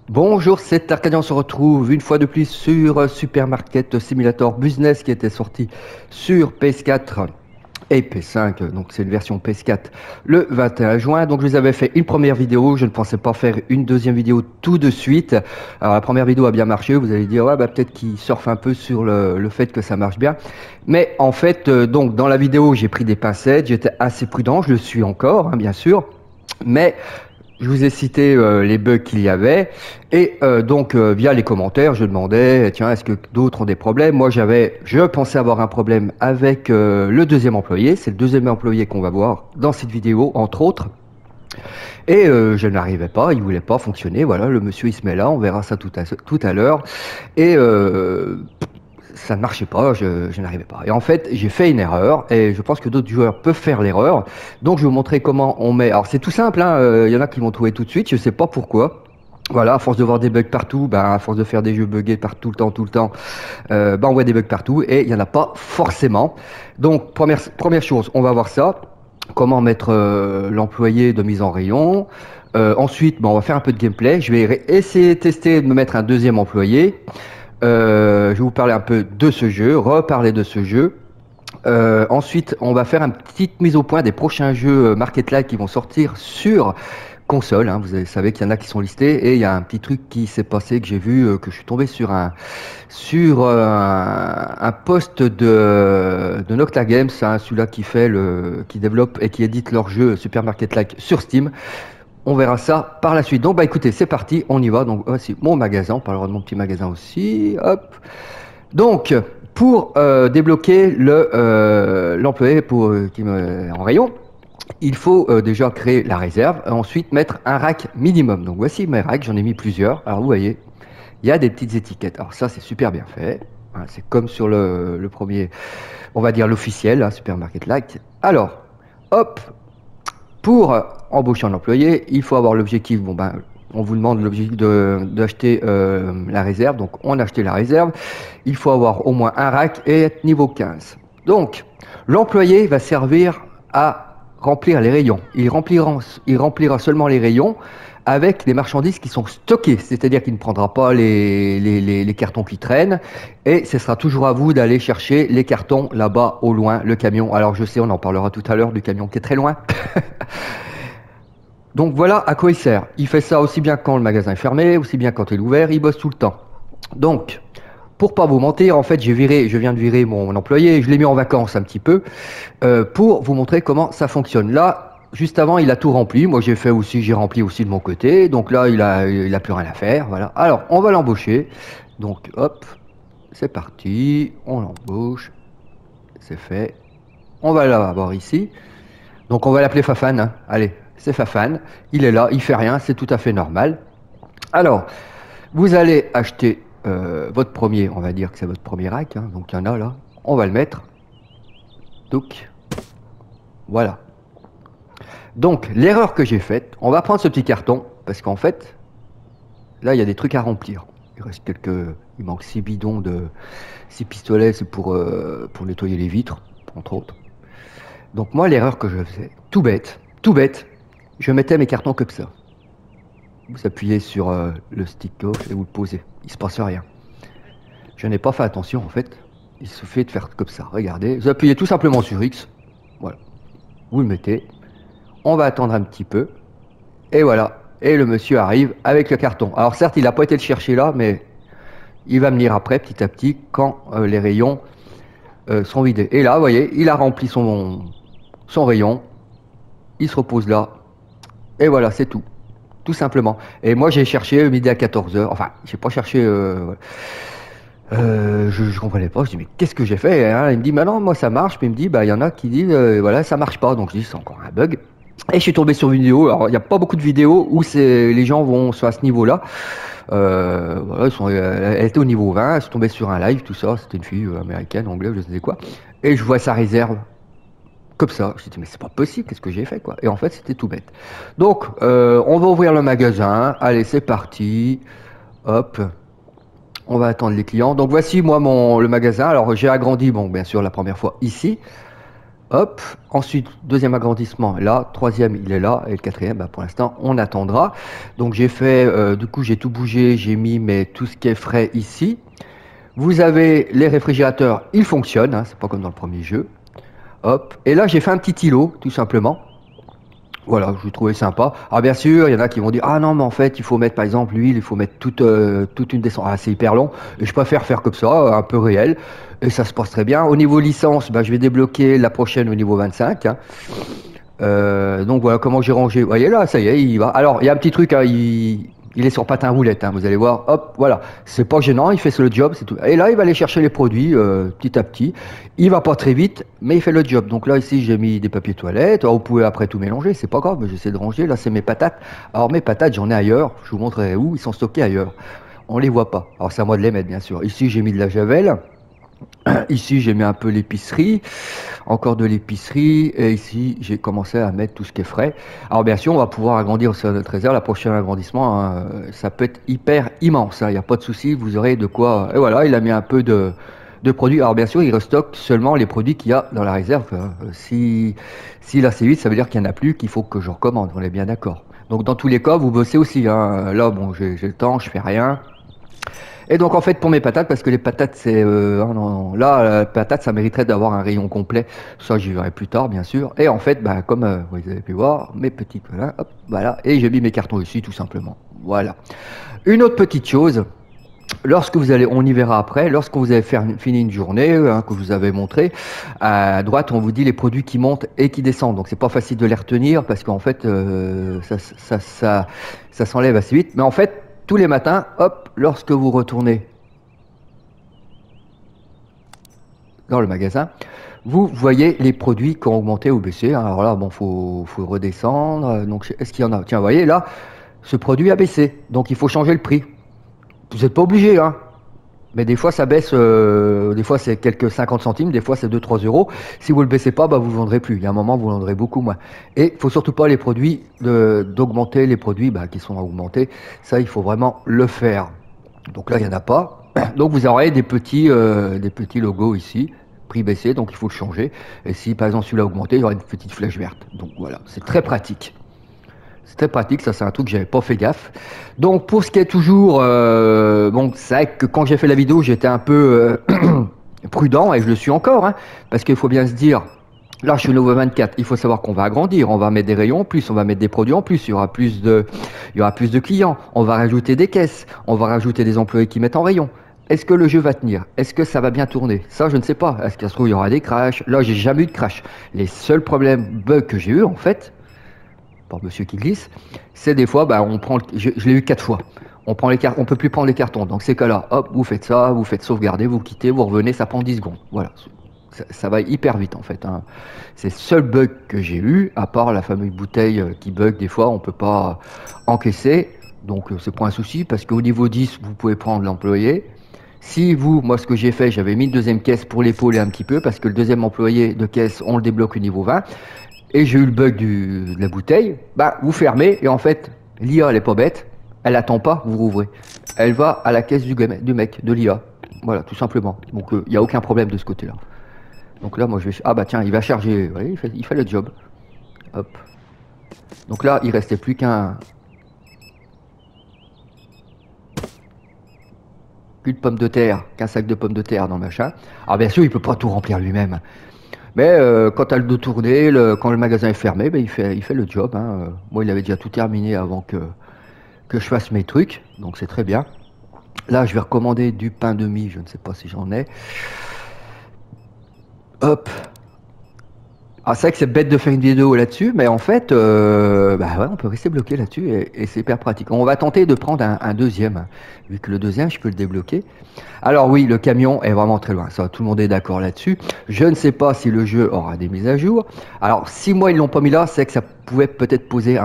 Bonjour, c'est Arcadien, on se retrouve une fois de plus sur Supermarket Simulator Business qui était sorti sur PS4 et PS5, donc c'est une version PS4 le 21 juin. Donc je vous avais fait une première vidéo, je ne pensais pas faire une deuxième vidéo tout de suite. Alors la première vidéo a bien marché, vous allez dire ouais bah peut-être qu'il surfe un peu sur le fait que ça marche bien. Mais en fait, donc dans la vidéo j'ai pris des pincettes, j'étais assez prudent, je le suis encore, hein, bien sûr. Mais je vous ai cité les bugs qu'il y avait et donc via les commentaires, je demandais tiens est-ce que d'autres ont des problèmes? Moi je pensais avoir un problème avec le deuxième employé. C'est le deuxième employé qu'on va voir dans cette vidéo entre autres. Et je n'arrivais pas, il voulait pas fonctionner. Voilà, le monsieur il se met là, on verra ça tout à l'heure. Et ça ne marchait pas, je n'arrivais pas. Et en fait, j'ai fait une erreur, et je pense que d'autres joueurs peuvent faire l'erreur. Donc, je vais vous montrer comment on met. Alors, c'est tout simple, hein, y en a qui vont trouver tout de suite, je ne sais pas pourquoi. Voilà, à force de voir des bugs partout, ben, à force de faire des jeux buggés partout tout le temps, ben, on voit des bugs partout, et il n'y en a pas forcément. Donc, première chose, on va voir ça. Comment mettre l'employé de mise en rayon. Ensuite, ben, on va faire un peu de gameplay. Je vais essayer de tester de me mettre un deuxième employé. Je vais vous parler un peu de ce jeu, reparler de ce jeu. Ensuite, on va faire une petite mise au point des prochains jeux Market Live qui vont sortir sur console. Hein. Savez qu'il y en a qui sont listés et il y a un petit truc qui s'est passé que j'ai vu, que je suis tombé sur un post de Nocta Games, hein, celui-là qui développe et qui édite leurs jeux Super Market Like sur Steam. On verra ça par la suite. Donc, bah écoutez, c'est parti, on y va. Donc, voici mon magasin. On parlera de mon petit magasin aussi. Hop. Donc, pour débloquer l'employé qui me en rayon, il faut déjà créer la réserve. Ensuite, mettre un rack minimum. Donc, voici mes racks. J'en ai mis plusieurs. Alors, vous voyez, il y a des petites étiquettes. Alors, ça, c'est super bien fait. Voilà, c'est comme sur le premier, on va dire l'officiel, hein, Supermarket Like. Alors, hop, pour embaucher un employé, il faut avoir l'objectif. Bon ben, on vous demande l'objectif d'acheter la réserve. Donc, on a acheté la réserve. Il faut avoir au moins un rack et être niveau 15. Donc, l'employé va servir à remplir les rayons. Il remplira seulement les rayons avec les marchandises qui sont stockées. C'est-à-dire qu'il ne prendra pas les cartons qui traînent. Et ce sera toujours à vous d'aller chercher les cartons là-bas au loin, le camion. Alors, je sais, on en parlera tout à l'heure du camion qui est très loin. Donc voilà à quoi il sert. Il fait ça aussi bien quand le magasin est fermé, aussi bien quand il est ouvert, il bosse tout le temps. Donc, pour pas vous mentir, en fait, je viens de virer mon employé, je l'ai mis en vacances un petit peu, pour vous montrer comment ça fonctionne. Là, juste avant, il a tout rempli. Moi, j'ai rempli aussi de mon côté. Donc là, il a plus rien à faire. Voilà. Alors, on va l'embaucher. Donc, hop, c'est parti. On l'embauche. C'est fait. On va l'avoir ici. Donc on va l'appeler Fafan, hein. Allez, c'est Fafan. Il est là, il fait rien, c'est tout à fait normal. Alors, vous allez acheter votre premier, on va dire que c'est votre premier rack, hein. Donc il y en a là. On va le mettre. Donc, voilà. Donc, l'erreur que j'ai faite, on va prendre ce petit carton, parce qu'en fait, là, il y a des trucs à remplir. Il manque 6 bidons de 6 pistolets, c'est pour nettoyer les vitres, entre autres. Donc moi, l'erreur que je faisais, tout bête, je mettais mes cartons comme ça. Vous appuyez sur le stick gauche et vous le posez. Il se passe rien. Je n'ai pas fait attention en fait. Il suffit de faire comme ça. Regardez, vous appuyez tout simplement sur X. Voilà. Vous le mettez. On va attendre un petit peu. Et voilà. Et le monsieur arrive avec le carton. Alors certes, il n'a pas été le chercher là, mais il va venir après, petit à petit, quand les rayons sont vidés. Et là, vous voyez, il a rempli son rayon. Il se repose là. Et voilà, c'est tout. Tout simplement. Et moi, j'ai cherché midi à 14h. Enfin, j'ai pas cherché. Je comprenais pas. Je dis, mais qu'est-ce que j'ai fait, hein? Il me dit, bah non, moi ça marche. Puis il me dit, bah il y en a qui disent, voilà, ça marche pas. Donc je dis, c'est encore un bug. Et je suis tombé sur une vidéo. Alors, il n'y a pas beaucoup de vidéos où les gens sont à ce niveau-là. Voilà, elle était au niveau 20. Elle est tombée sur un live, tout ça. C'était une fille américaine, anglaise, je sais quoi. Et je vois sa réserve. Comme ça, je me dis mais c'est pas possible, qu'est-ce que j'ai fait quoi? Et en fait c'était tout bête. Donc on va ouvrir le magasin, allez c'est parti, hop, on va attendre les clients. Donc voici moi le magasin, alors j'ai agrandi, bon bien sûr la première fois ici, Hop, ensuite, deuxième agrandissement là, troisième il est là, et le quatrième, bah, pour l'instant, on attendra. Donc j'ai fait, du coup, j'ai tout bougé, j'ai mis tout ce qui est frais ici. Vous avez les réfrigérateurs, ils fonctionnent, hein, c'est pas comme dans le premier jeu. Hop, et là j'ai fait un petit îlot, tout simplement. Voilà, je trouvais sympa. Alors bien sûr, il y en a qui vont dire ah non mais en fait il faut mettre par exemple l'huile, il faut mettre toute une descente. Ah c'est hyper long. Et je préfère faire comme ça, un peu réel. Et ça se passe très bien. Au niveau licence, bah, je vais débloquer la prochaine au niveau 25. Hein. Donc voilà comment j'ai rangé. Vous voyez là, ça y est, il va. Alors il y a un petit truc, hein, il est sur patin roulette. Hein, vous allez voir. Hop, voilà. C'est pas gênant, il fait le job, c'est tout. Et là il va aller chercher les produits petit à petit. Il va pas très vite, mais il fait le job. Donc là ici j'ai mis des papiers toilettes. Alors, vous pouvez après tout mélanger, c'est pas grave. Mais j'essaie de ranger. Là c'est mes patates. Alors mes patates j'en ai ailleurs. Je vous montrerai où. Ils sont stockés ailleurs. On les voit pas. Alors c'est à moi de les mettre bien sûr. Ici j'ai mis de la javel. Ici, j'ai mis un peu l'épicerie, encore de l'épicerie, et ici, j'ai commencé à mettre tout ce qui est frais. Alors, bien sûr, on va pouvoir agrandir aussi notre réserve. La prochaine agrandissement, hein, ça peut être hyper immense. Il n'y a pas de souci, vous aurez de quoi. Et voilà, il a mis un peu de produits. Alors, bien sûr, il restocke seulement les produits qu'il y a dans la réserve. Si là c'est vide, ça veut dire qu'il n'y en a plus, qu'il faut que je recommande. On est bien d'accord. Donc, dans tous les cas, vous bossez aussi. Hein. Là, bon, j'ai le temps, je fais rien. Et donc en fait pour mes patates, parce que les patates c'est ah non, là la patate ça mériterait d'avoir un rayon complet, ça j'y verrai plus tard bien sûr. Et en fait bah, comme vous avez pu voir mes petits voilà, hop, voilà, et j'ai mis mes cartons ici tout simplement. Voilà. Une autre petite chose, lorsque vous allez, on y verra après, lorsque vous avez fini une journée hein, que je vous avais montré, à droite on vous dit les produits qui montent et qui descendent. Donc c'est pas facile de les retenir parce qu'en fait ça s'enlève assez vite. Mais en fait tous les matins, hop, lorsque vous retournez dans le magasin, vous voyez les produits qui ont augmenté ou baissé. Hein. Alors là, bon, faut redescendre. Donc, est-ce qu'il y en a? Tiens, vous voyez, là, ce produit a baissé. Donc, il faut changer le prix. Vous n'êtes pas obligé, hein. Mais des fois, ça baisse. Des fois, c'est quelques 50 centimes. Des fois, c'est 2-3 euros. Si vous ne le baissez pas, bah, vous ne vendrez plus. Il y a un moment, vous vendrez beaucoup moins. Et il faut surtout pas les produits d'augmenter les produits bah, qui sont à augmenter. Ça, il faut vraiment le faire. Donc là, il n'y en a pas. Donc, vous aurez des petits logos ici. Prix baissé, donc il faut le changer. Et si, par exemple, celui-là a augmenté, il y aura une petite flèche verte. Donc voilà, c'est très pratique. C'est très pratique, ça c'est un truc que j'avais pas fait gaffe. Donc pour ce qui est toujours, bon c'est vrai que quand j'ai fait la vidéo j'étais un peu prudent et je le suis encore, hein, parce qu'il faut bien se dire, là je suis au niveau 24, il faut savoir qu'on va agrandir, on va mettre des rayons en plus, on va mettre des produits en plus, il y aura plus de clients, on va rajouter des caisses, on va rajouter des employés qui mettent en rayon. Est-ce que le jeu va tenir? Est-ce que ça va bien tourner? Ça, je ne sais pas. Est-ce qu'il se trouve, il y aura des crashs? Là, j'ai jamais eu de crash. Les seuls problèmes, bugs que j'ai eu, en fait, par monsieur qui glisse, c'est des fois, bah, on prend, je l'ai eu 4 fois. On prend les cartes, on peut plus prendre les cartons. Donc ces cas-là, hop, vous faites ça, vous faites sauvegarder, vous quittez, vous revenez, ça prend 10 secondes. Voilà, ça va hyper vite en fait. Hein. C'est le seul bug que j'ai eu, à part la fameuse bouteille qui bug des fois, on peut pas encaisser. Donc c'est pas un souci parce qu'au niveau 10, vous pouvez prendre l'employé. Si vous, moi ce que j'ai fait, j'avais mis une deuxième caisse pour l'épauler un petit peu parce que le deuxième employé de caisse, on le débloque au niveau 20. Et j'ai eu le bug de la bouteille, bah vous fermez et en fait l'IA elle est pas bête, elle attend pas, vous rouvrez. Elle va à la caisse du mec, de l'IA. Voilà, tout simplement. Donc il n'y a aucun problème de ce côté-là. Donc là moi je vais... Ah bah tiens, il va charger, vous voyez, il fait le job. Hop. Donc là il restait plus plus de pommes de terre, qu'un sac de pommes de terre dans le machin. Alors bien sûr il peut pas tout remplir lui-même. Mais quand elle de tourner, quand le magasin est fermé, ben, il fait le job. Hein. Moi, il avait déjà tout terminé avant que je fasse mes trucs, donc c'est très bien. Là, je vais recommander du pain de mie, je ne sais pas si j'en ai. Hop. Ah, c'est vrai que c'est bête de faire une vidéo là-dessus, mais en fait, bah ouais, on peut rester bloqué là-dessus et c'est hyper pratique. On va tenter de prendre un deuxième, hein, vu que le deuxième, je peux le débloquer. Alors oui, le camion est vraiment très loin, ça, tout le monde est d'accord là-dessus. Je ne sais pas si le jeu aura des mises à jour. Alors, si moi ils l'ont pas mis là, c'est que ça pouvait peut-être poser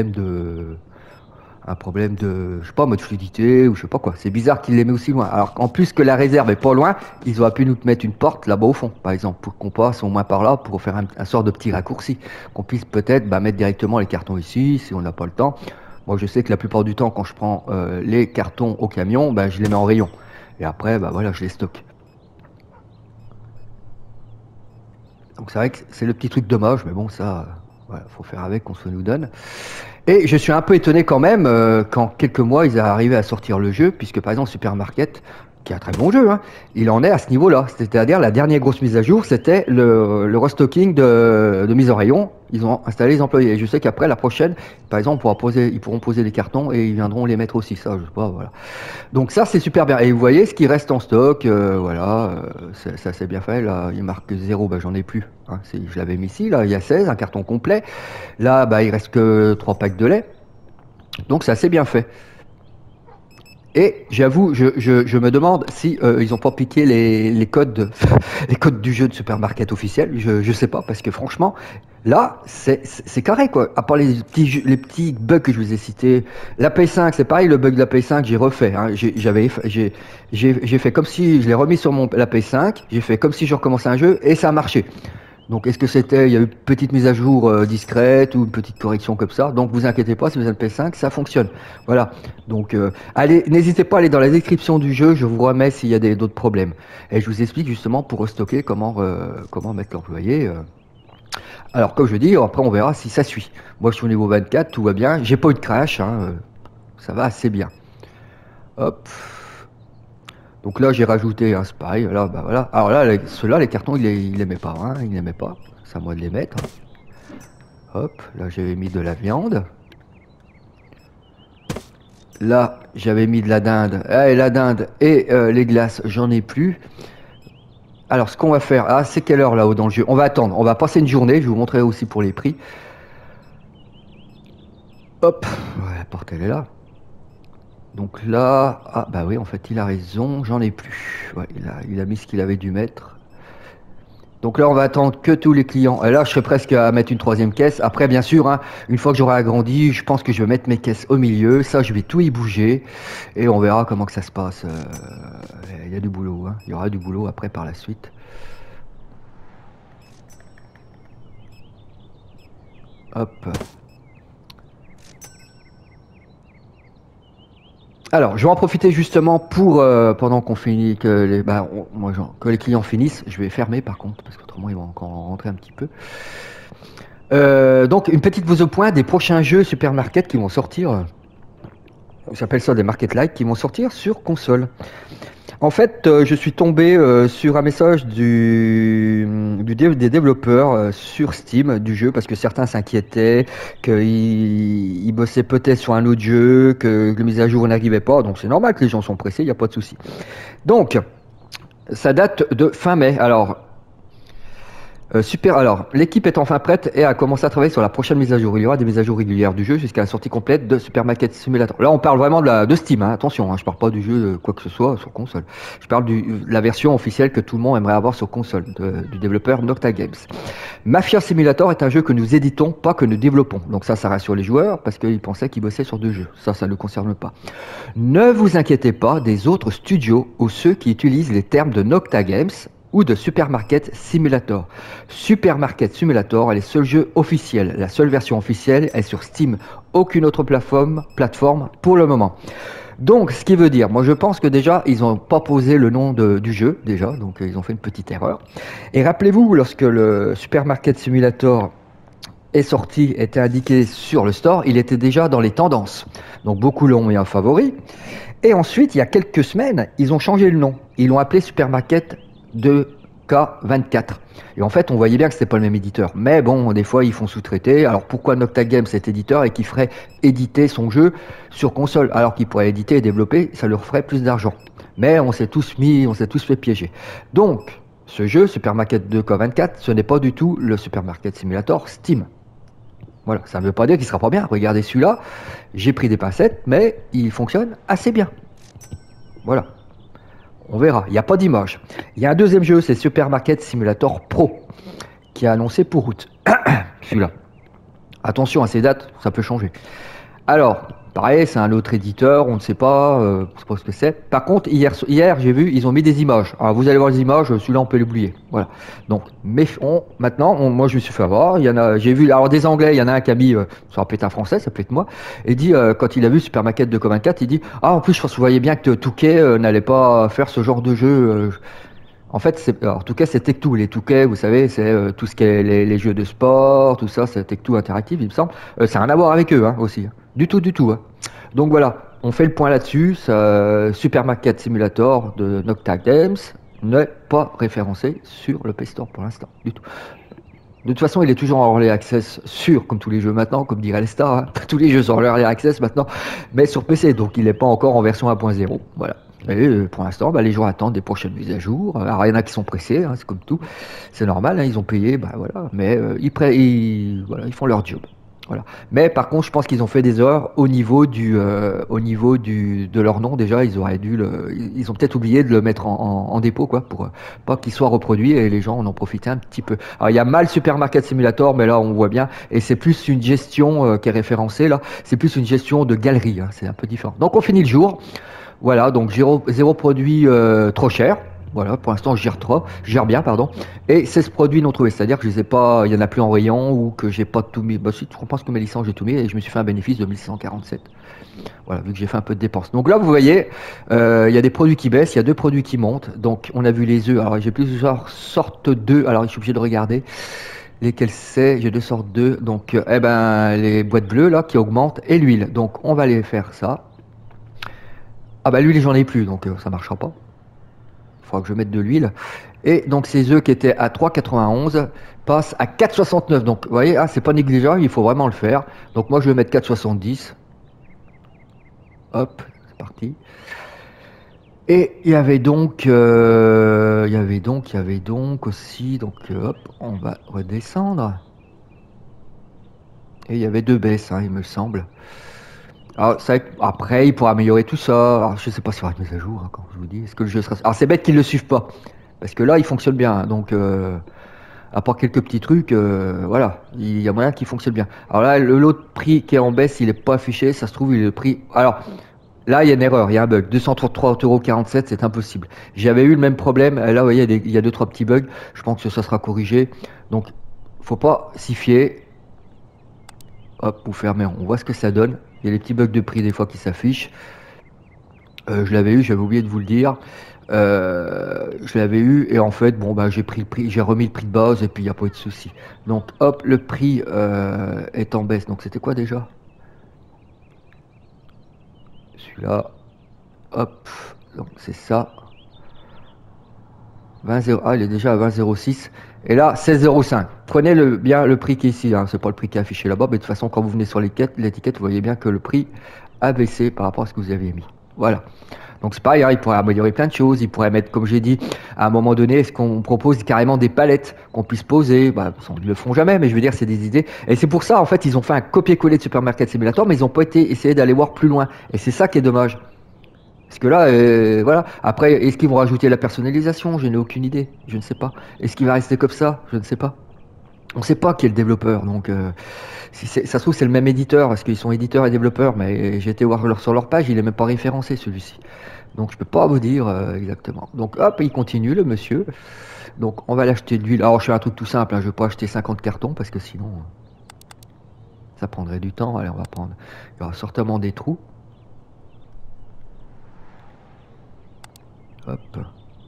je sais pas, mode fluidité ou je sais pas quoi. C'est bizarre qu'ils l'aient mis aussi loin. Alors qu'en plus que la réserve est pas loin, ils auraient pu nous mettre une porte là-bas au fond, par exemple, pour qu'on passe au moins par là, pour faire un sort de petit raccourci. Qu'on puisse peut-être mettre directement les cartons ici, si on n'a pas le temps. Moi, je sais que la plupart du temps, quand je prends les cartons au camion, je les mets en rayon. Et après, voilà, je les stocke. Donc c'est vrai que c'est le petit truc dommage, mais bon, ça, voilà, faut faire avec, on se nous donne. Et je suis un peu étonné quand même qu'en quelques mois, ils aient arrivé à sortir le jeu, puisque par exemple Supermarket, qui est un très bon jeu, hein, il en est à ce niveau-là. C'est-à-dire la dernière grosse mise à jour, c'était le restocking de mise en rayon. Ils ont installé les employés. Et je sais qu'après, la prochaine, par exemple, ils pourront poser des cartons et ils viendront les mettre aussi. Ça, je sais pas, voilà. Donc ça, c'est super bien. Et vous voyez ce qui reste en stock, voilà, ça c'est bien fait. Là, il marque 0, bah, j'en ai plus. Hein, je l'avais mis ici, là, il y a 16, un carton complet. Là, bah, il reste que 3 packs de lait. Donc c'est assez bien fait. Et j'avoue, je me demande si ils ont pas piqué les codes les codes du jeu de supermarket officiel. Je sais pas parce que franchement, là c'est carré quoi. À part les petits bugs que je vous ai cités, la Play 5 c'est pareil, le bug de la Play 5 j'ai refait. Hein. J'ai fait comme si je l'ai remis sur la Play 5, j'ai fait comme si je recommençais un jeu et ça a marché. Donc, est-ce que il y a eu une petite mise à jour discrète ou une petite correction comme ça? Donc, vous inquiétez pas, si vous avez le P5, ça fonctionne. Voilà. Donc, allez, n'hésitez pas à aller dans la description du jeu, je vous remets s'il y a d'autres problèmes. Et je vous explique justement pour restocker comment mettre l'employé. Alors, comme je dis, après on verra si ça suit. Moi, je suis au niveau 24, tout va bien. J'ai pas eu de crash, hein, ça va assez bien. Hop. Donc là, j'ai rajouté un spy. Là, bah voilà. Alors là, ceux-là, les cartons, il aimait pas. Hein, il n'aimait pas. C'est à moi de les mettre. Hop, là, j'avais mis de la viande. Là, j'avais mis de la dinde. Ah, et la dinde et les glaces, j'en ai plus. Alors, ce qu'on va faire, ah, c'est quelle heure là-haut dans le jeu? On va attendre. On va passer une journée. Je vais vous montrer aussi pour les prix. Hop, ouais, la porte, elle est là. Donc là, ah bah oui, en fait, il a raison, j'en ai plus. Ouais, il a mis ce qu'il avait dû mettre. Donc là, on va attendre que tous les clients. Et là, je serai presque à mettre une troisième caisse. Après, bien sûr, hein, une fois que j'aurai agrandi, je pense que je vais mettre mes caisses au milieu. Ça, je vais tout y bouger. Et on verra comment que ça se passe. Il y a du boulot. Hein. Il y aura du boulot après par la suite. Hop. Alors, je vais en profiter justement pour, pendant qu'on finit, que les clients finissent, je vais fermer par contre, parce qu'autrement ils vont encore en rentrer un petit peu. Donc, une petite mise au point des prochains jeux supermarket qui vont sortir, j'appelle ça des market like, qui vont sortir sur console. En fait, je suis tombé sur un message des développeurs sur Steam du jeu parce que certains s'inquiétaient qu'ils bossaient peut-être sur un autre jeu, que la mise à jour n'arrivait pas. Donc c'est normal que les gens sont pressés, il n'y a pas de souci. Donc, ça date de fin mai. Alors, super. Alors, l'équipe est enfin prête et a commencé à travailler sur la prochaine mise à jour. Il y aura des mises à jour régulières du jeu jusqu'à la sortie complète de Supermarket Simulator. Là, on parle vraiment de Steam. Hein. Attention, hein, je parle pas du jeu de quoi que ce soit sur console. Je parle de la version officielle que tout le monde aimerait avoir sur console du développeur Nocta Games. Mafia Simulator est un jeu que nous éditons, pas que nous développons. Donc ça rassure les joueurs parce qu'ils pensaient qu'ils bossaient sur deux jeux. Ça ne nous concerne pas. Ne vous inquiétez pas des autres studios ou ceux qui utilisent les termes de Nocta Games ou de Supermarket Simulator. Supermarket Simulator est le seul jeu officiel. La seule version officielle est sur Steam. Aucune autre plateforme pour le moment. Donc, ce qui veut dire, moi je pense que déjà, ils n'ont pas posé le nom du jeu, déjà, donc ils ont fait une petite erreur. Et rappelez-vous, lorsque le Supermarket Simulator est sorti, était indiqué sur le store, il était déjà dans les tendances. Donc beaucoup l'ont mis en favori. Et ensuite, il y a quelques semaines, ils ont changé le nom. Ils l'ont appelé Supermarket 2K24. Et en fait, on voyait bien que c'était pas le même éditeur. Mais bon, des fois, ils font sous-traiter. Alors pourquoi Nocta Games, cet éditeur, et qui ferait éditer son jeu sur console, alors qu'il pourrait éditer et développer, ça leur ferait plus d'argent. Mais on s'est tous fait piéger. Donc, ce jeu, Supermarket 2K24, ce n'est pas du tout le Supermarket Simulator Steam. Voilà, ça ne veut pas dire qu'il sera pas bien. Regardez celui-là, j'ai pris des pincettes, mais il fonctionne assez bien. Voilà. On verra, il n'y a pas d'image. Il y a un deuxième jeu, c'est Supermarket Simulator Pro, qui est annoncé pour août. Celui-là. Attention à ces dates, ça peut changer. Alors, pareil, c'est un autre éditeur, on ne sait pas ce que c'est. Par contre, hier j'ai vu, ils ont mis des images. Alors, vous allez voir les images, celui-là, on peut l'oublier. Voilà. Donc, moi, je me suis fait avoir. J'ai vu, alors des Anglais, il y en a un qui a mis, ça va peut-être un Français, ça peut être moi, et dit, quand il a vu Supermarket 2K24, il dit, ah, en plus, je voyais bien que Touquet n'allait pas faire ce genre de jeu En fait, en tout cas, c'est Tech2. Les Touquet, vous savez, c'est tout ce qui est les jeux de sport, tout ça, c'est Tech2 Interactive, il me semble. Ça n'a rien à voir avec eux hein, aussi. Du tout, du tout. Hein. Donc voilà, on fait le point là-dessus. Supermarket Simulator de Nocta Games n'est pas référencé sur le Play Store pour l'instant, du tout. De toute façon, il est toujours en early access sûr, comme tous les jeux maintenant, comme dirait les stars. Hein. Tous les jeux sont en early access maintenant, mais sur PC, donc il n'est pas encore en version 1.0. Voilà. Et pour l'instant, bah, les gens attendent des prochaines mises à jour. Alors, il y en a qui sont pressés, hein, c'est comme tout. C'est normal, hein, ils ont payé, bah, voilà. Mais voilà, ils font leur job. Voilà. Mais par contre, je pense qu'ils ont fait des erreurs de leur nom. Déjà, ils auraient dû ils ont peut-être oublié de le mettre en dépôt, quoi, pour pas qu'il soit reproduit et les gens en ont profité un petit peu. Alors, il y a mal Supermarket Simulator, mais là, on voit bien. Et c'est plus une gestion qui est référencée, là. C'est plus une gestion de galerie, hein, c'est un peu différent. Donc, on finit le jour. Voilà, donc zéro produit trop cher. Voilà, pour l'instant, je gère bien, pardon. Et 16 produits non trouvés, c'est-à-dire que je les ai pas, il y en a plus en rayon ou que j'ai pas tout mis. Bah, si, je pense que mes licences, j'ai tout mis et je me suis fait un bénéfice de 1647. Voilà, vu que j'ai fait un peu de dépenses. Donc là, vous voyez, il y a des produits qui baissent, il y a deux produits qui montent. Donc, on a vu les œufs. Alors, j'ai plusieurs sortes d'œufs. Alors, je suis obligé de regarder lesquels c'est. J'ai deux sortes d'œufs. Donc, eh ben, les boîtes bleues, là, qui augmentent et l'huile. Donc, on va aller faire ça. Ah bah l'huile j'en ai plus donc ça marchera pas. Il faudra que je mette de l'huile. Et donc ces œufs qui étaient à 3,91 passent à 4,69. Donc vous voyez, ah, c'est pas négligeable, il faut vraiment le faire. Donc moi je vais mettre 4,70. Hop, c'est parti. Et il y avait donc aussi, donc hop, on va redescendre. Et il y avait deux baisses, hein, il me semble. Alors, après, il pourra améliorer tout ça. Alors, je sais pas s'il y aura une mise à jour, hein, quand je vous dis. Est-ce que le jeu sera. Alors, c'est bête qu'ils ne le suivent pas. Parce que là, il fonctionne bien. Hein, donc, à part quelques petits trucs, voilà. Il y a moyen qu'il fonctionne bien. Alors là, l'autre prix qui est en baisse, il n'est pas affiché. Ça se trouve, il est le prix. Alors, là, il y a une erreur. Il y a un bug. 233,47 €, c'est impossible. J'avais eu le même problème. Là, vous voyez, il y a deux, trois petits bugs. Je pense que ça sera corrigé. Donc, faut pas s'y fier. Hop, vous fermez, on voit ce que ça donne. Il y a les petits bugs de prix des fois qui s'affichent. Je l'avais eu, j'avais oublié de vous le dire. Je l'avais eu et en fait, bon bah j'ai pris le prix, j'ai remis le prix de base et puis il n'y a pas eu de souci. Donc hop, le prix est en baisse. Donc c'était quoi déjà? Celui-là. Hop, donc c'est ça. 20,0. Ah, il est déjà à 20,06. Et là, 16,05. Prenez bien le prix qui est ici. Hein. C'est pas le prix qui est affiché là-bas. Mais de toute façon, quand vous venez sur l'étiquette, vous voyez bien que le prix a baissé par rapport à ce que vous aviez mis. Voilà. Donc c'est pareil, hein, il pourrait améliorer plein de choses. Il pourrait mettre, comme j'ai dit, à un moment donné, est-ce qu'on propose carrément des palettes qu'on puisse poser? Bah, ils ne le font jamais, mais je veux dire, c'est des idées. Et c'est pour ça, en fait, ils ont fait un copier-coller de Supermarket Simulator, mais ils n'ont pas essayé d'aller voir plus loin. Et c'est ça qui est dommage. Parce que là, voilà. Après, est-ce qu'ils vont rajouter la personnalisation? Je n'ai aucune idée. Je ne sais pas. Est-ce qu'il va rester comme ça? Je ne sais pas. On ne sait pas qui est le développeur. Donc, si ça se trouve, c'est le même éditeur. Parce qu'ils sont éditeurs et développeurs. Mais j'ai été voir sur leur page, il n'est même pas référencé celui-ci. Donc, je ne peux pas vous dire exactement. Donc, hop, il continue, le monsieur. Donc, on va l'acheter de l'huile. Alors, je fais un truc tout simple. Hein. Je ne vais pas acheter 50 cartons parce que sinon, ça prendrait du temps. Allez, on va prendre. Il y aura certainement des trous. Hop.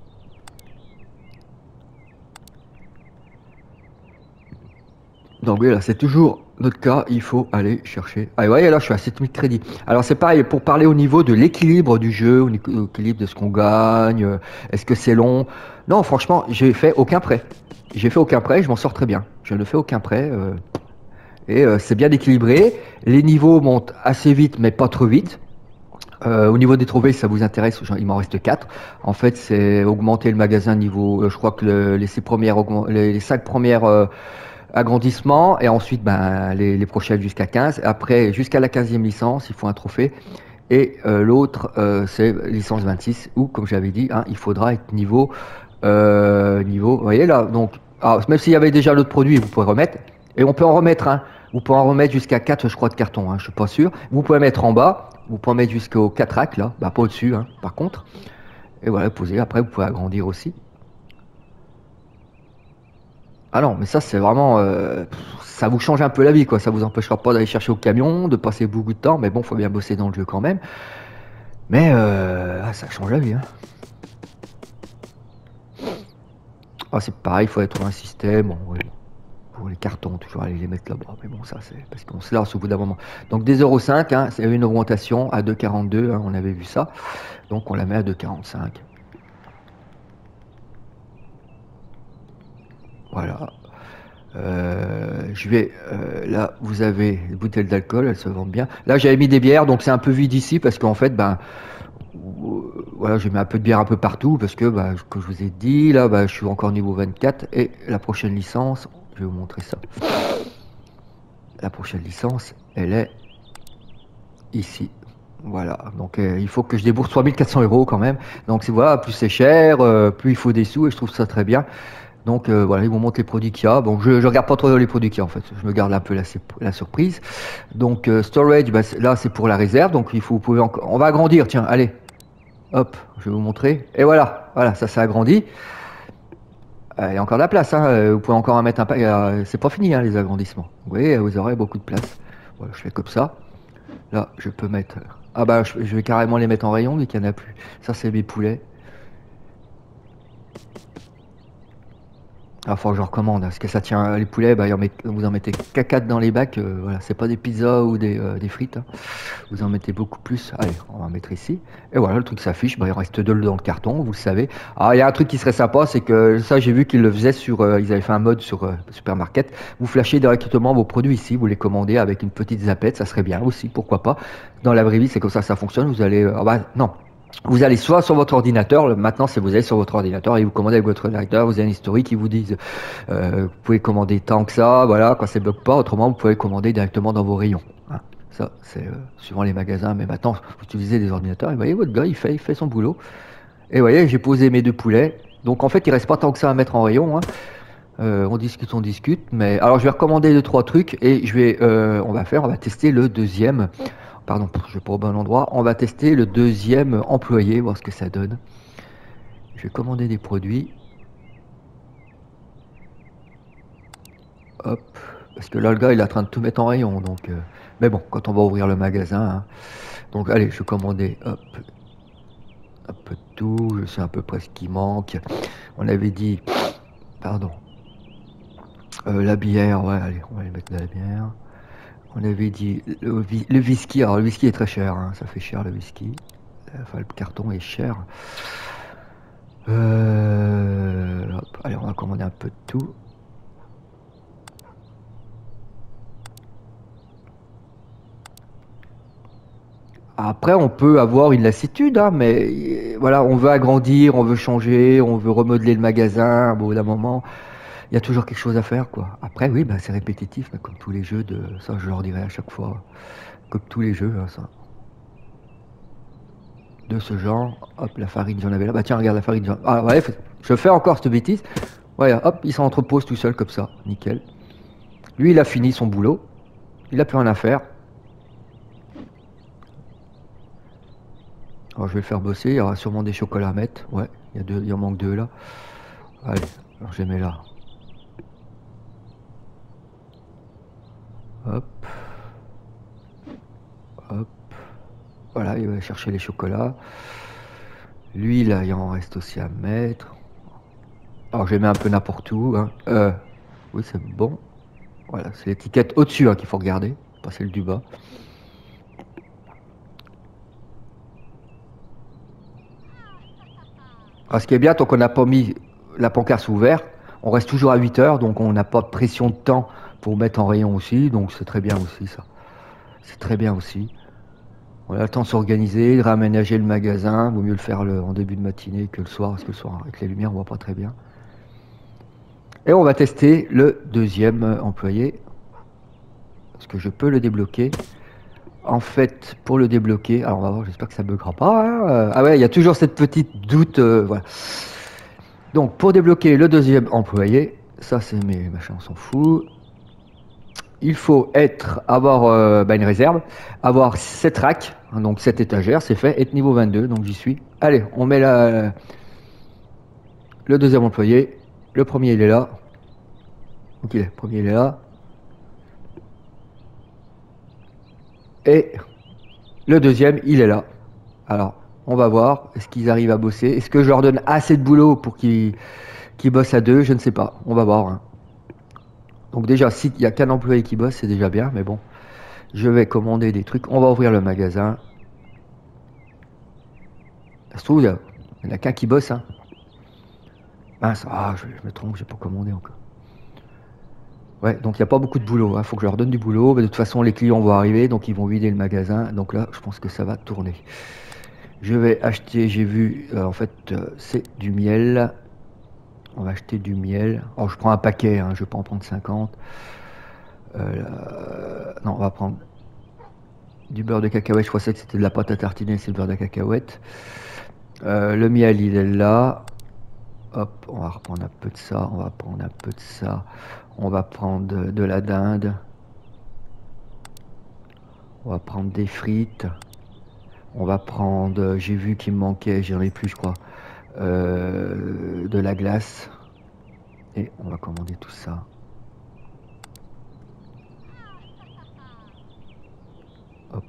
Donc oui, là, c'est toujours notre cas, il faut aller chercher. Ah, vous voyez, là, je suis à 7000 crédits. Alors, c'est pareil, pour parler au niveau de l'équilibre du jeu, au l'équilibre de ce qu'on gagne, est-ce que c'est long? Non, franchement, j'ai fait aucun prêt. J'ai fait aucun prêt, je m'en sors très bien. Je ne fais aucun prêt, et c'est bien équilibré. Les niveaux montent assez vite, mais pas trop vite. Au niveau des trophées, si ça vous intéresse, il m'en reste 4. En fait, c'est augmenter le magasin niveau. Je crois que les 5 premières agrandissements et ensuite les prochaines jusqu'à 15. Après, jusqu'à la 15e licence, il faut un trophée. Et l'autre, c'est licence 26 où, comme j'avais dit, hein, il faudra être niveau. Vous voyez là, donc, même s'il y avait déjà l'autre produit, vous pouvez remettre. Et on peut en remettre un. Vous pouvez en remettre jusqu'à 4, je crois, de carton. Hein, je suis pas sûr. Vous pouvez mettre en bas. Vous pouvez mettre jusqu'au 4 racks, là. Bah, pas au-dessus, hein, par contre. Et voilà, posez. Après, vous pouvez agrandir aussi. Ah non, mais ça, c'est vraiment. Ça vous change un peu la vie, quoi. Ça vous empêchera pas d'aller chercher au camion, de passer beaucoup de temps. Mais bon, faut bien bosser dans le jeu quand même. Mais ça change la vie, hein. Ah, c'est pareil, il faudrait trouver un système. Bon, ouais, pour les cartons, toujours aller les mettre là-bas. Mais bon, ça, c'est parce qu'on se lasse au bout d'un moment. Donc, des 0,5, hein, c'est une augmentation à 2,42, hein, on avait vu ça. Donc, on la met à 2,45. Voilà. Là, vous avez des bouteilles d'alcool, elles se vendent bien. Là, j'avais mis des bières, donc c'est un peu vide ici parce qu'en fait, ben, voilà, j'ai mis un peu de bière un peu partout parce que, bah, comme je vous ai dit, là, bah, je suis encore niveau 24 et la prochaine licence, je vais vous montrer ça. La prochaine licence, elle est ici. Voilà, donc il faut que je débourse 3400 euros quand même. Donc voilà, plus c'est cher, plus il faut des sous et je trouve ça très bien. Donc voilà, ils vous montrent les produits qu'il y a. Bon, je regarde pas trop les produits qu'il y a en fait. Je me garde un peu la surprise. Donc storage, bah, là c'est pour la réserve. Donc il faut, vous pouvez encore, on va agrandir. Tiens, allez, hop, je vais vous montrer. Et voilà, voilà, ça agrandit. Il y a encore de la place. Hein. Vous pouvez encore en mettre un pack. C'est pas fini hein, les agrandissements. Vous voyez, vous aurez beaucoup de place. Voilà, je fais comme ça. Là, je peux mettre. Ah bah, je vais carrément les mettre en rayon vu qu'il n'y en a plus. Ça, c'est mes poulets. Ah, faut que je recommande, parce que ça tient les poulets, bah, vous en mettez qu'à 4 dans les bacs, voilà, c'est pas des pizzas ou des frites, hein. Vous en mettez beaucoup plus. Allez, on va mettre ici. Et voilà, le truc s'affiche, bah, il reste 2 dans le carton, vous le savez. Ah, il y a un truc qui serait sympa, c'est que ça, j'ai vu qu'ils le faisaient sur, ils avaient fait un mode sur Supermarket. Vous flashez directement vos produits ici, vous les commandez avec une petite zapette, ça serait bien aussi, pourquoi pas. Dans la vraie vie, c'est comme ça fonctionne. Vous allez, ah bah, non, vous allez soit sur votre ordinateur, maintenant c'est vous allez sur votre ordinateur et vous commandez avec votre ordinateur, vous avez un historique qui vous dit vous pouvez commander tant que ça, voilà, quand ça ne bloque pas, autrement vous pouvez commander directement dans vos rayons. Hein. Ça, c'est suivant les magasins, mais maintenant vous utilisez des ordinateurs et vous voyez votre gars, il fait son boulot. Et vous voyez, j'ai posé mes 2 poulets, donc en fait il reste pas tant que ça à mettre en rayon. Hein. On discute, mais alors je vais recommander 2-3 trucs et on va tester le deuxième. Pardon, je vais pas au bon endroit. On va tester le deuxième employé, voir ce que ça donne. Je vais commander des produits. Hop. Parce que là, le gars, il est en train de tout mettre en rayon. Donc, mais bon, quand on va ouvrir le magasin. Hein. Donc, allez, je vais commander. Hop. Un peu de tout. Je sais à peu près ce qui manque. On avait dit. Pardon. La bière. Ouais, allez, on va aller mettre de la bière. On avait dit le whisky. Alors, le whisky est très cher. Hein. Ça fait cher, le whisky. Enfin, le carton est cher. Hop, allez, on va commander un peu de tout. Après, on peut avoir une lassitude, hein, mais voilà, on veut agrandir, on veut changer, on veut remodeler le magasin. Bon, d'un moment, il y a toujours quelque chose à faire, quoi. Après, oui, bah, c'est répétitif, mais comme tous les jeux de ça, je leur dirai à chaque fois, comme tous les jeux, hein, ça, de ce genre. Hop, la farine, j'en avais là. Bah tiens, regarde la farine. Ah ouais, je fais encore cette bêtise. Ouais, hop, il s'entrepose tout seul comme ça, nickel. Lui, il a fini son boulot, il a plus rien à faire. Alors je vais le faire bosser, il y aura sûrement des chocolats à mettre. Ouais, il en manque 2 là. Allez, alors je les mets là. Hop. Hop. Voilà, il va chercher les chocolats. Lui là, il en reste aussi à mettre. Alors je les mets un peu n'importe où. Hein. Oui, c'est bon. Voilà, c'est l'étiquette au-dessus hein, qu'il faut regarder, pas celle du bas. Alors, ce qui est bien, tant qu'on n'a pas mis la pancarte ouverte, on reste toujours à 8 heures, donc on n'a pas de pression de temps pour mettre en rayon aussi, donc c'est très bien aussi ça. C'est très bien aussi. On a le temps de s'organiser, de réaménager le magasin, vaut mieux le faire en début de matinée que le soir, parce que le soir avec les lumières on voit pas très bien. Et on va tester le deuxième employé, parce que je peux le débloquer. En fait, pour le débloquer, alors on va voir, j'espère que ça ne buggera pas. Hein. Ah ouais, il y a toujours cette petite doute, voilà. Donc, pour débloquer le deuxième employé, ça c'est mes machins, on s'en fout. Il faut avoir une réserve, avoir 7 racks, hein, donc 7 étagères, c'est fait, être niveau 22, donc j'y suis. Allez, on met le deuxième employé. Le premier il est là. Ok, le premier il est là. Et le deuxième il est là. Alors, on va voir, est-ce qu'ils arrivent à bosser? Est-ce que je leur donne assez de boulot pour qu'ils qui bosse à deux, je ne sais pas. On va voir. Hein. Donc déjà, s'il n'y a qu'un employé qui bosse, c'est déjà bien, mais bon. Je vais commander des trucs. On va ouvrir le magasin. Ça se trouve, il n'y en a qu'un qui bosse. Hein. Mince, je me trompe, j'ai pas commandé encore. Ouais, donc il n'y a pas beaucoup de boulot. Il faut que je leur donne du boulot. Mais de toute façon, les clients vont arriver, donc ils vont vider le magasin. Donc là, je pense que ça va tourner. Je vais acheter, j'ai vu, en fait, c'est du miel. On va acheter du miel. Oh, je prends un paquet, hein, je vais pas en prendre 50. Non, on va prendre du beurre de cacahuète. Je croyais que c'était de la pâte à tartiner, c'est le beurre de cacahuète. Le miel, il est là. Hop, on va reprendre un peu de ça. On va prendre un peu de ça. On va prendre de la dinde. On va prendre des frites. On va prendre, j'ai vu qu'il me manquait, j'en ai plus, je crois, de la glace. Et on va commander tout ça. Hop.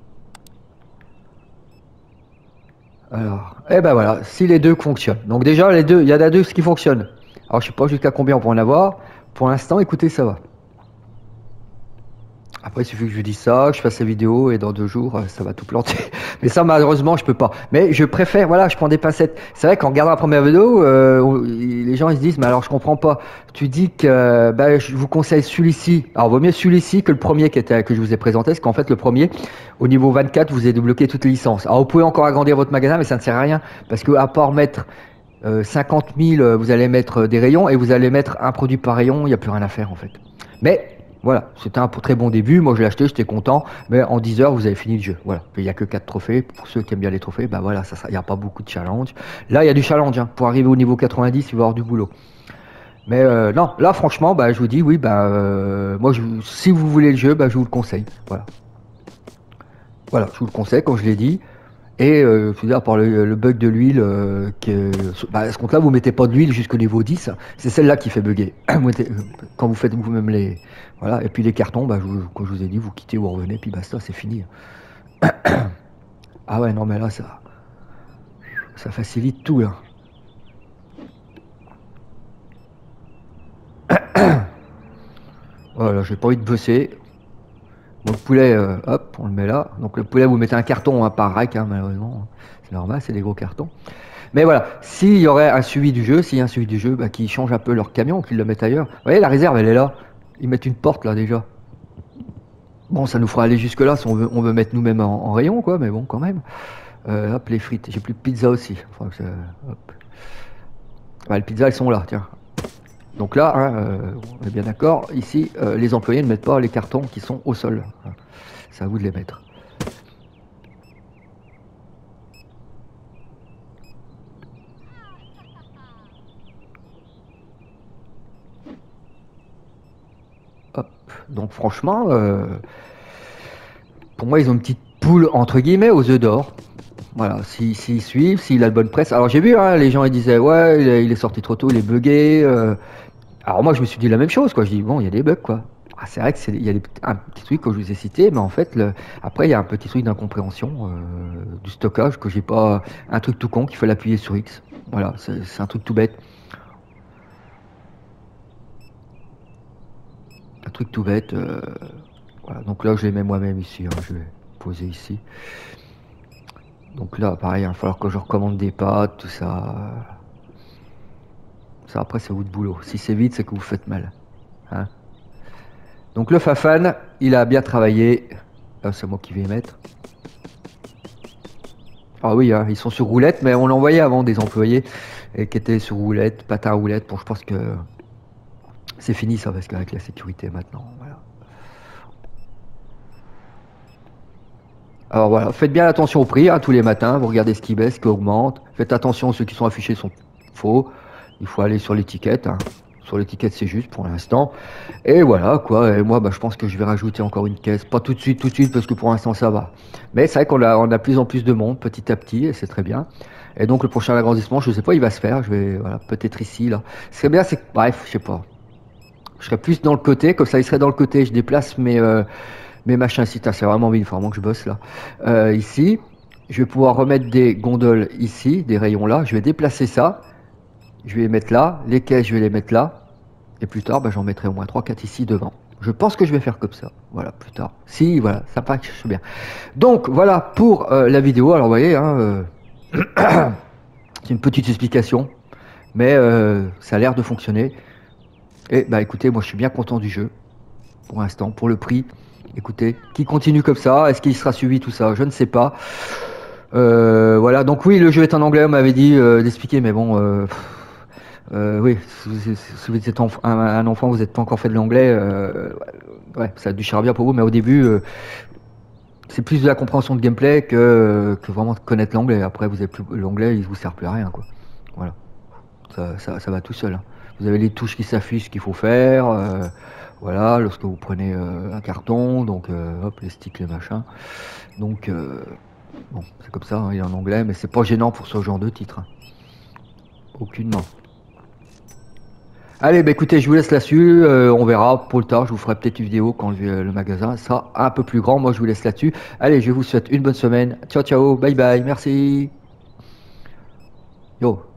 Alors, et ben voilà, si les deux fonctionnent. Donc déjà, les deux, il y en a deux qui fonctionnent. Alors je sais pas jusqu'à combien on peut en avoir. Pour l'instant, écoutez, ça va. Après, il suffit que je dise ça, que je fasse la vidéo et dans 2 jours, ça va tout planter. Mais ça, malheureusement, je peux pas. Mais je préfère, voilà, je prends des pincettes. C'est vrai qu'en regardant la première vidéo, les gens ils se disent, mais alors je comprends pas. Tu dis que je vous conseille celui-ci. Alors, vaut mieux celui-ci que le premier que je vous ai présenté, parce qu'en fait, le premier, au niveau 24, vous avez débloqué toutes les licences. Alors, vous pouvez encore agrandir votre magasin, mais ça ne sert à rien, parce que à part mettre 50 000, vous allez mettre des rayons et vous allez mettre un produit par rayon, il n'y a plus rien à faire en fait. Mais voilà, c'était un très bon début. Moi, je l'ai acheté, j'étais content. Mais en 10 heures, vous avez fini le jeu. Voilà. Il n'y a que 4 trophées. Pour ceux qui aiment bien les trophées, bah voilà, il n'y a pas beaucoup de challenge. Là, il y a du challenge. Hein. Pour arriver au niveau 90, il va y avoir du boulot. Mais non, là, franchement, je vous dis, oui, moi, si vous voulez le jeu, je vous le conseille. Voilà. Voilà, je vous le conseille, comme je l'ai dit. Et je veux dire, par le bug de l'huile, à ce compte-là, vous mettez pas de l'huile jusqu'au niveau 10. C'est celle-là qui fait bugger. Quand vous faites vous-même les. Voilà, et puis les cartons, comme je vous ai dit, vous quittez, vous revenez, puis basta, c'est fini. Ah ouais, non, mais là, ça facilite tout, là. Voilà, j'ai pas envie de bosser. Bon, le poulet, hop, on le met là. Donc le poulet, vous mettez un carton par rack, hein, malheureusement. C'est normal, c'est des gros cartons. Mais voilà, s'il y aurait un suivi du jeu, s'il y a un suivi du jeu, qui change un peu leur camion, qu'ils le mettent ailleurs. Vous voyez, la réserve, elle est là. Ils mettent une porte là déjà. Bon, ça nous fera aller jusque là si on veut mettre nous-mêmes en rayon, quoi, mais bon, quand même. Hop, les frites. J'ai plus de pizza aussi. Hop. Les pizzas, elles sont là, tiens. Donc là, hein, on est bien d'accord. Ici, les employés ne mettent pas les cartons qui sont au sol. C'est à vous de les mettre. Hop. Donc franchement, pour moi, ils ont une petite poule entre guillemets aux œufs d'or. Voilà, s'ils suivent, s'il a de bonne presse. Alors j'ai vu, hein, les gens ils disaient ouais, il est sorti trop tôt, il est bugué. Alors moi je me suis dit la même chose, quoi. Je dis bon, il y a des bugs, quoi. C'est vrai qu'il y a un petit truc que je vous ai cité, mais en fait, après il y a un petit truc d'incompréhension du stockage que j'ai pas. Un truc tout con qu'il faut l'appuyer sur X. Voilà, c'est un truc tout bête. Un truc tout bête. Voilà, donc là je les mets moi-même ici. Hein, je vais poser ici. Donc là, pareil, il va falloir que je recommande des pâtes, tout ça. Ça, après, c'est vous de boulot. Si c'est vite, c'est que vous faites mal. Hein. Donc le Fafan, il a bien travaillé. C'est moi qui vais y mettre. Ah oui, hein, ils sont sur roulette, mais on l'envoyait avant des employés qui étaient sur roulette, patin à roulette. Bon, je pense que c'est fini ça, parce qu'avec la sécurité maintenant, voilà. Alors voilà, faites bien attention au prix, hein, tous les matins, vous regardez ce qui baisse, ce qui augmente. Faites attention, ceux qui sont affichés sont faux. Il faut aller sur l'étiquette. Hein. Sur l'étiquette, c'est juste pour l'instant. Et voilà, quoi. Et moi, je pense que je vais rajouter encore une caisse. Pas tout de suite, parce que pour l'instant, ça va. Mais c'est vrai qu'on a de plus en plus de monde, petit à petit, et c'est très bien. Et donc, le prochain agrandissement, je sais pas, il va se faire. Je vais, voilà, peut-être ici, là. Ce qui est bien, c'est que, bref, je sais pas. Je serais plus dans le côté, comme ça, il serait dans le côté. Je déplace mes machins ici. C'est vraiment bien, il faut vraiment que je bosse, là. Ici, je vais pouvoir remettre des gondoles ici, des rayons là. Je vais déplacer ça. je vais les mettre là, les caisses, je vais les mettre là, et plus tard, bah, j'en mettrai au moins 3-4 ici devant. Je pense que je vais faire comme ça, voilà, plus tard. Si, voilà, ça marche bien. Donc, voilà pour la vidéo. Alors, vous voyez, hein, c'est une petite explication, mais ça a l'air de fonctionner. Et bah écoutez, moi je suis bien content du jeu, pour l'instant, pour le prix. Écoutez, qui continue comme ça, est-ce qu'il sera suivi tout ça? Je ne sais pas. Voilà, donc oui, le jeu est en anglais, on m'avait dit d'expliquer, mais bon, oui, si vous êtes un enfant, vous n'êtes pas encore fait de l'anglais, ouais, ça a dû charger bien pour vous, mais au début, c'est plus de la compréhension de gameplay que vraiment de connaître l'anglais. Après, vous avez plus l'anglais, il vous sert plus à rien, quoi. Voilà, ça va tout seul, hein. Vous avez les touches qui s'affichent, ce qu'il faut faire. Voilà, lorsque vous prenez un carton, donc hop, les sticks, les machins. Donc, bon, c'est comme ça, hein, il est en anglais, mais c'est pas gênant pour ce genre de titre, hein. Aucunement. Allez, bah écoutez, je vous laisse là-dessus. On verra pour le tard. Je vous ferai peut-être une vidéo quand le magasin sera un peu plus grand. Moi, je vous laisse là-dessus. Allez, je vous souhaite une bonne semaine. Ciao, ciao, bye bye, merci. Yo.